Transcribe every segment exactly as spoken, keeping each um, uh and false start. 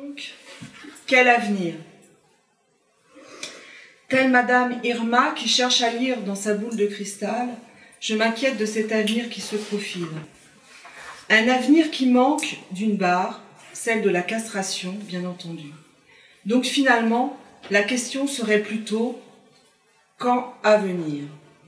Donc, quel avenir? Telle Madame Irma qui cherche à lire dans sa boule de cristal, je m'inquiète de cet avenir qui se profile. Un avenir qui manque d'une barre, celle de la castration, bien entendu. Donc finalement, la question serait plutôt quand à venir?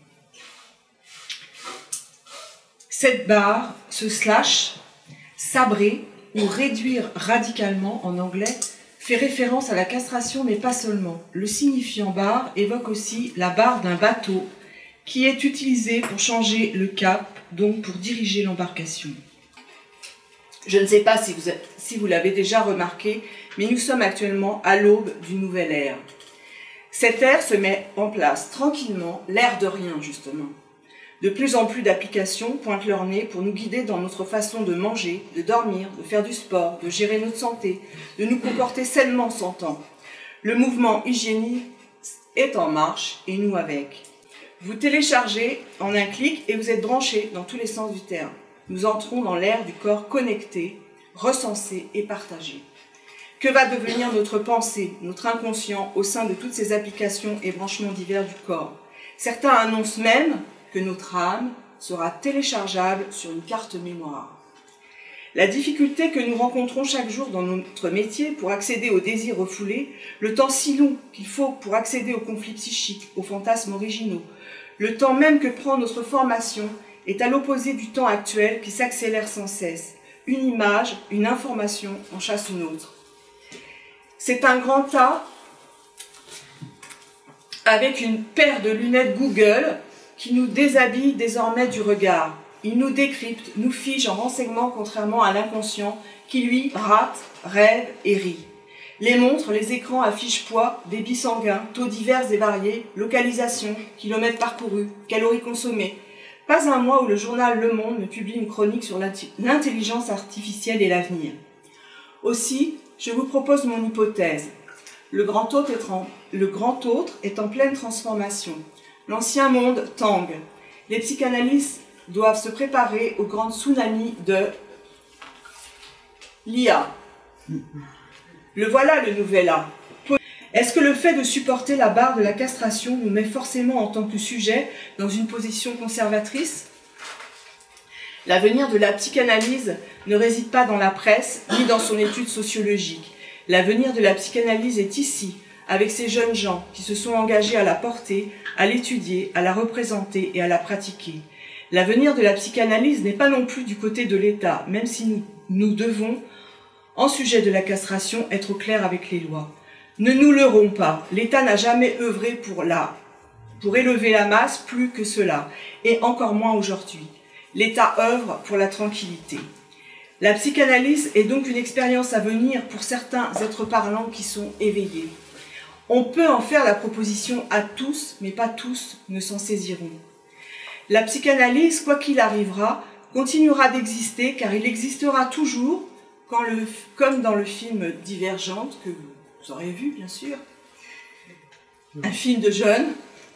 Cette barre, ce slash, sabrer ou réduire radicalement en anglais, fait référence à la castration, mais pas seulement. Le signifiant barre évoque aussi la barre d'un bateau qui est utilisée pour changer le cap, donc pour diriger l'embarcation. Je ne sais pas si vous, si vous l'avez déjà remarqué, mais nous sommes actuellement à l'aube d'une nouvelle ère. Cette ère se met en place tranquillement, l'ère de rien justement. De plus en plus d'applications pointent leur nez pour nous guider dans notre façon de manger, de dormir, de faire du sport, de gérer notre santé, de nous comporter sainement sans temps. Le mouvement hygiénique est en marche et nous avec. Vous téléchargez en un clic et vous êtes branché dans tous les sens du terme. Nous entrons dans l'ère du corps connecté, recensé et partagé. Que va devenir notre pensée, notre inconscient au sein de toutes ces applications et branchements divers du corps? Certains annoncent même que notre âme sera téléchargeable sur une carte mémoire. La difficulté que nous rencontrons chaque jour dans notre métier pour accéder aux désirs refoulés, le temps si long qu'il faut pour accéder aux conflits psychiques, aux fantasmes originaux, le temps même que prend notre formation est à l'opposé du temps actuel qui s'accélère sans cesse. Une image, une information en chasse une autre. C'est un grand tas avec une paire de lunettes Google qui nous déshabille désormais du regard. Il nous décrypte, nous fige en renseignements contrairement à l'inconscient qui lui rate, rêve et rit. Les montres, les écrans affichent poids, débit sanguin, taux divers et variés, localisation, kilomètres parcourus, calories consommées. Pas un mois où le journal Le Monde ne publie une chronique sur l'intelligence artificielle et l'avenir. Aussi, je vous propose mon hypothèse. Le grand autre est en, le grand autre est en pleine transformation. L'ancien monde tangue. Les psychanalystes doivent se préparer au grand tsunami de l'I A. Le voilà le nouvel A. Est-ce que le fait de supporter la barre de la castration nous met forcément en tant que sujet dans une position conservatrice? L'avenir de la psychanalyse ne réside pas dans la presse ni dans son étude sociologique. L'avenir de la psychanalyse est ici, avec ces jeunes gens qui se sont engagés à la porter, à l'étudier, à la représenter et à la pratiquer. L'avenir de la psychanalyse n'est pas non plus du côté de l'État, même si nous, nous devons, en sujet de la castration, être au clair avec les lois. Ne nous leurrons pas, l'État n'a jamais œuvré pour, la, pour élever la masse plus que cela, et encore moins aujourd'hui. L'État œuvre pour la tranquillité. La psychanalyse est donc une expérience à venir pour certains êtres parlants qui sont éveillés. On peut en faire la proposition à tous, mais pas tous ne s'en saisiront. La psychanalyse, quoi qu'il arrivera, continuera d'exister car il existera toujours, quand le, comme dans le film Divergente, que vous aurez vu bien sûr, un film de jeunes,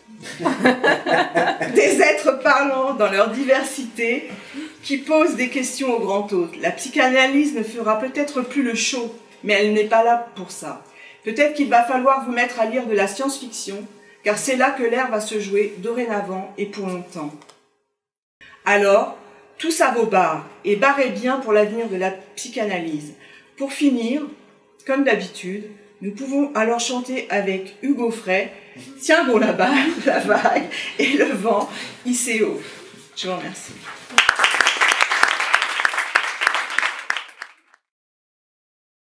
des êtres parlants dans leur diversité qui posent des questions au grand hôte. La psychanalyse ne fera peut-être plus le show, mais elle n'est pas là pour ça. Peut-être qu'il va falloir vous mettre à lire de la science-fiction, car c'est là que l'ère va se jouer dorénavant et pour longtemps. Alors, tous à vos barres, et barrez bien pour l'avenir de la psychanalyse. Pour finir, comme d'habitude, nous pouvons alors chanter avec Hugo Frey « Tiens bon la bague, la vague et le vent, I C O ». Je vous remercie.